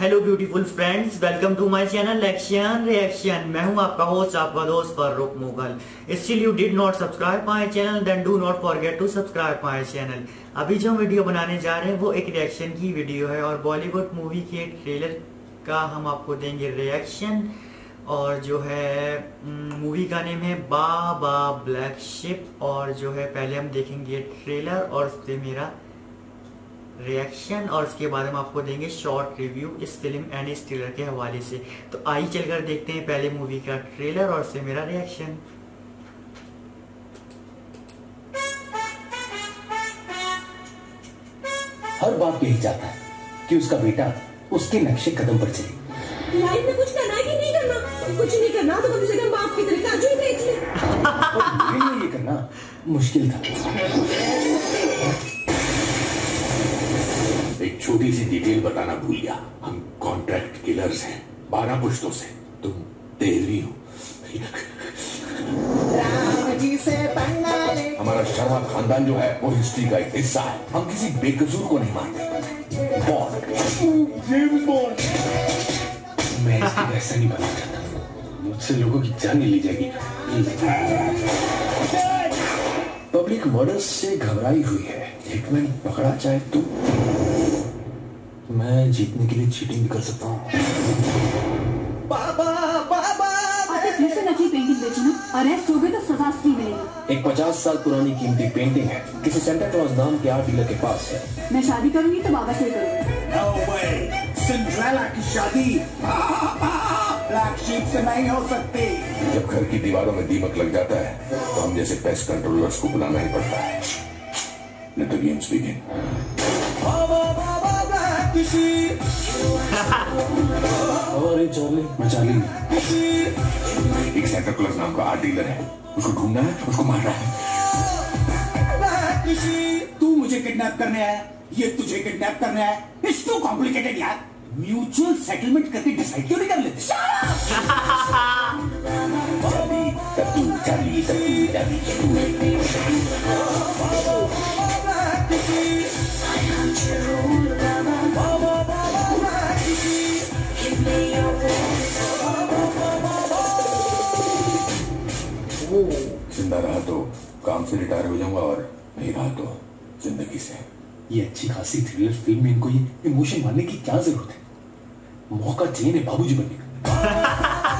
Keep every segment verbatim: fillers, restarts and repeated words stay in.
Hello beautiful friends, welcome to my channel action reaction. मैं हूं आपका होस्ट, आपका दोस्त Farrukh Mughal. Still you did not subscribe my channel, then do not forget to subscribe my channel. अभी जो video बनाने जा रहे हैं वो एक रिएक्शन की वीडियो है और बॉलीवुड मूवी के ट्रेलर का हम आपको देंगे रिएक्शन। और जो है मूवी का नेम है बा बा ब्लैक शिप। और जो है पहले हम देखेंगे ट्रेलर और उससे मेरा रिएक्शन, और उसके बाद हम आपको देंगे शॉर्ट रिव्यू इस फिल्म एंड इस ट्रेलर के हवाले से। तो आइए चलकर देखते हैं पहले मूवी का ट्रेलर और उससे मेरा रिएक्शन। हर बाप यही चाहता है कि उसका बेटा उसके नक्शे कदम पर चले। लाइफ में कुछ करना है कि नहीं करना? कुछ नहीं करना तो कम से कम बाप की तरह काजू बेच ले। और मेरे लिए ये करना मुश्किल था। एक छोटी सी डिटेल बताना भूल गया, हम कॉन्ट्रैक्ट किलर्स हैं, बारह पुश्तों से। तुम तेरहवीं हो। हमारा शर्मा खानदान जो है वो हिस्ट्री का एक हिस्सा है। हम किसी बेकसूर को नहीं मारते। Bond, James Bond. मैं इसकी वैसा नहीं बनना चाहता। मुझसे लोगों की जान नहीं ली जाएगी। पब्लिक मर्डर्स से घबराई हुई है। हिटमैन पकड़ा चाहे तो मैं जीतने के लिए चीटिंग भी कर सकता हूँ। फिर से नकली पेंटिंग बेची ना, अरेस्ट हो गए तो सजा नहीं मिलेगी। एक पचास साल पुरानी कीमती पेंटिंग है, किसी सेंटा क्लॉज नाम के आर्ट डीलर के पास है। मैं शादी करूंगी तो बाबा से करूंगी। No way! सिंड्रेला की शादी ब्लैक शीप से नहीं हो सकती। जब घर की दीवारों में दीमक लग जाता है तो हम जैसे पेस्ट कंट्रोलर्स को बुलाना ही पड़ता है। Let the games begin. और चार्ली, मैं चार्ली। एक सेंटा क्लॉज नाम का आर्ट डीलर है, उसको ढूंढना है, उसको मारना है। तू मुझे किडनैप करने आया, ये तुझे किडनैप करने आया। इट्स टू कॉम्प्लिकेटेड यार। म्यूचुअल सेटलमेंट करके डिसाइड क्यों नहीं कर लेते? Charlie, Tattu, Charlie, Tattu, Charlie. जिंदा रहा तो काम से रिटायर हो जाऊंगा और नहीं रहा तो जिंदगी से। ये अच्छी खासी थ्रिलर फिल्म में इनको ये इमोशन मारने की क्या जरूरत है? मौका चाहिए नहीं बाबूजी बनने का।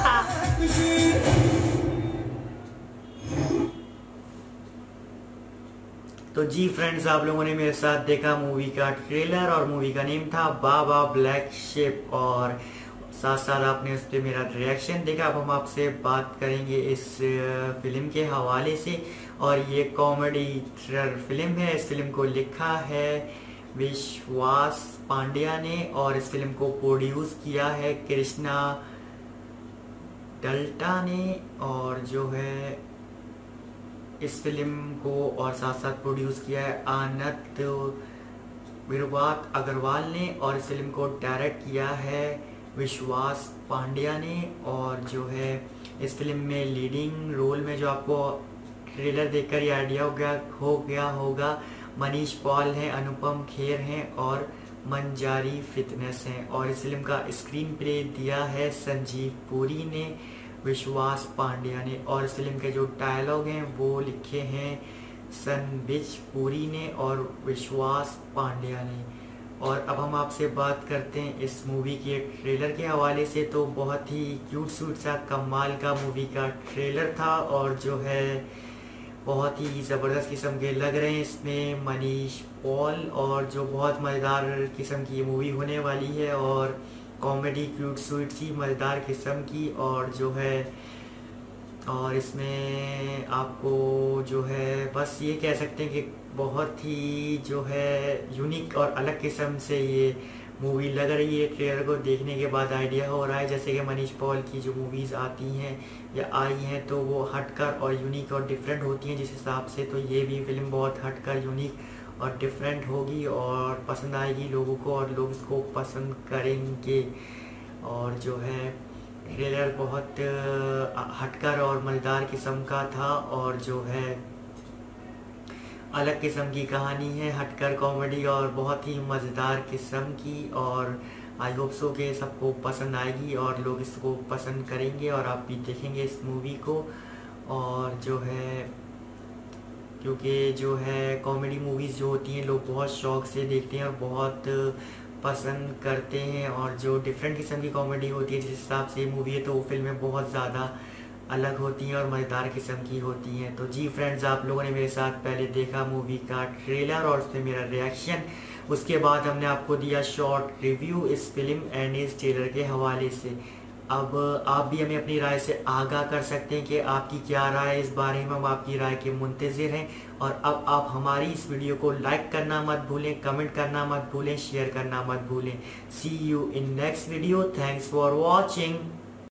तो जी फ्रेंड्स, आप लोगों ने मेरे साथ देखा मूवी का ट्रेलर और मूवी का नेम था बा बा ब्लैक शिप, और साथ साथ आपने उस पर मेरा रिएक्शन देखा। अब हम आपसे बात करेंगे इस फिल्म के हवाले से। और ये कॉमेडी थ्रिलर फिल्म है। इस फिल्म को लिखा है विश्वास पांड्या ने और इस फिल्म को प्रोड्यूस किया है कृष्णा डल्टा ने। और जो है इस फिल्म को और साथ साथ प्रोड्यूस किया है आनंद अगरवाल ने। और इस फिल्म को डायरेक्ट किया है विश्वास पांड्या ने। और जो है इस फिल्म में लीडिंग रोल में, जो आपको ट्रेलर देखकर ही आइडिया हो गया हो गया होगा, मनीष पॉल हैं, अनुपम खेर हैं और मंजारी फिटनेस हैं। और इस फिल्म का स्क्रीन प्ले दिया है संजीव पुरी ने, विश्वास पांड्या ने। और इस फिल्म के जो डायलॉग हैं वो लिखे हैं संबिच पुरी ने और विश्वास पांड्या ने। और अब हम आपसे बात करते हैं इस मूवी के ट्रेलर के हवाले से। तो बहुत ही क्यूट सूट सा कमाल का मूवी का ट्रेलर था और जो है बहुत ही ज़बरदस्त किस्म के लग रहे हैं इसमें मनीष पॉल, और जो बहुत मज़ेदार किस्म की ये मूवी होने वाली है और कॉमेडी क्यूट स्वीट सी मज़ेदार किस्म की। और जो है और इसमें आपको जो है बस ये कह सकते हैं कि बहुत ही जो है यूनिक और अलग किस्म से ये मूवी लग रही है। ट्रेलर को देखने के बाद आइडिया हो रहा है जैसे कि मनीष पॉल की जो मूवीज़ आती हैं या आई हैं तो वो हटकर और यूनिक और डिफरेंट होती हैं, जिस हिसाब से तो ये भी फिल्म बहुत हटकर यूनिक और डिफरेंट होगी और पसंद आएगी लोगों को और लोग इसको पसंद करेंगे। और जो है ट्रेलर बहुत हटकर और मज़ेदार किस्म का था और जो है अलग किस्म की कहानी है, हटकर कॉमेडी और बहुत ही मज़ेदार किस्म की। और आई होप सो कि सबको पसंद आएगी और लोग इसको पसंद करेंगे और आप भी देखेंगे इस मूवी को। और जो है क्योंकि जो है कॉमेडी मूवीज़ जो होती हैं लोग बहुत शौक से देखते हैं और बहुत पसंद करते हैं, और जो डिफरेंट किस्म की कॉमेडी होती है जिस हिसाब से मूवी है तो वो फिल्में बहुत ज़्यादा अलग होती हैं और मज़ेदार किस्म की होती हैं। तो जी फ्रेंड्स, आप लोगों ने मेरे साथ पहले देखा मूवी का ट्रेलर और उसमें मेरा रिएक्शन, उसके बाद हमने आपको दिया शॉर्ट रिव्यू इस फिल्म एंड इस ट्रेलर के हवाले से। अब आप भी हमें अपनी राय से आगाह कर सकते हैं कि आपकी क्या राय है इस बारे में, हम आपकी राय के मुंतज़िर हैं। और अब आप हमारी इस वीडियो को लाइक करना मत भूलें, कमेंट करना मत भूलें, शेयर करना मत भूलें। See you in next video. Thanks for watching.